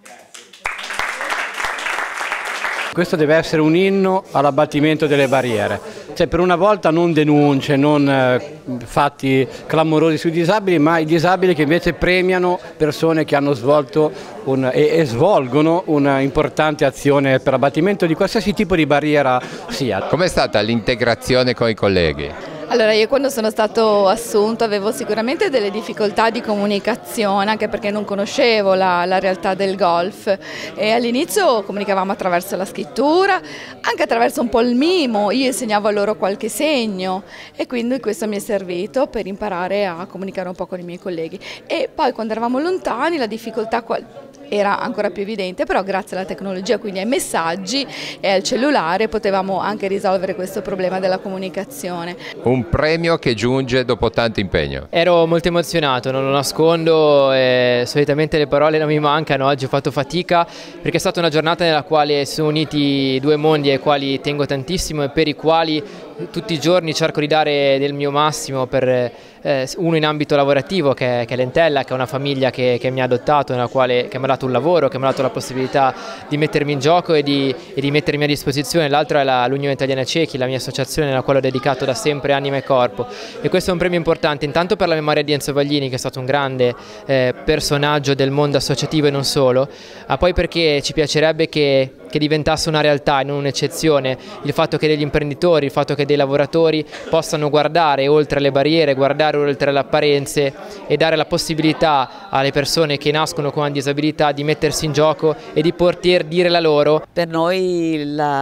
Questo deve essere un inno all'abbattimento delle barriere, cioè per una volta non denunce, non fatti clamorosi sui disabili, ma i disabili che invece premiano persone che hanno svolto e svolgono una importante azione per l'abbattimento di qualsiasi tipo di barriera sia. Com'è stata l'integrazione con i colleghi? Allora, io quando sono stato assunto avevo sicuramente delle difficoltà di comunicazione, anche perché non conoscevo la realtà del golf, e all'inizio comunicavamo attraverso la scrittura, anche attraverso un po' il mimo. Io insegnavo loro qualche segno e quindi questo mi è servito per imparare a comunicare un po' con i miei colleghi. E poi quando eravamo lontani la difficoltà era ancora più evidente, però grazie alla tecnologia, quindi ai messaggi e al cellulare, potevamo anche risolvere questo problema della comunicazione. Un premio che giunge dopo tanto impegno. Ero molto emozionato, non lo nascondo, solitamente le parole non mi mancano. Oggi ho fatto fatica perché è stata una giornata nella quale si sono uniti due mondi ai quali tengo tantissimo e per i quali tutti i giorni cerco di dare del mio massimo, per uno in ambito lavorativo che è Lentella, che è una famiglia che mi ha adottato, che mi ha dato un lavoro, che mi ha dato la possibilità di mettermi in gioco e di mettermi a disposizione. L'altro è l'Unione Italiana Ciechi, la mia associazione alla quale ho dedicato da sempre anima e corpo, e questo è un premio importante intanto per la memoria di Enzo Vaglini, che è stato un grande personaggio del mondo associativo e non solo, ma poi perché ci piacerebbe che diventasse una realtà e non un'eccezione, il fatto che degli imprenditori, il fatto che dei lavoratori possano guardare oltre le barriere, guardare oltre le apparenze e dare la possibilità alle persone che nascono con una disabilità di mettersi in gioco e di poter dire la loro. Per noi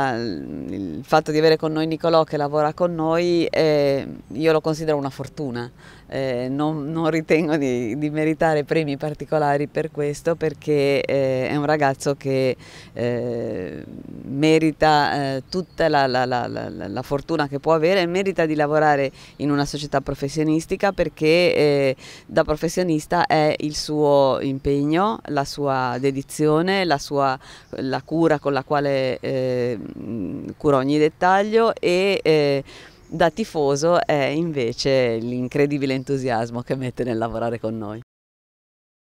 il fatto di avere con noi Nicolò che lavora con noi, io lo considero una fortuna. Non ritengo di meritare premi particolari per questo, perché è un ragazzo che merita tutta la fortuna che può avere, merita di lavorare in una società professionistica, perché da professionista è il suo impegno, la sua dedizione, la cura con la quale cura ogni dettaglio, e da tifoso è invece l'incredibile entusiasmo che mette nel lavorare con noi.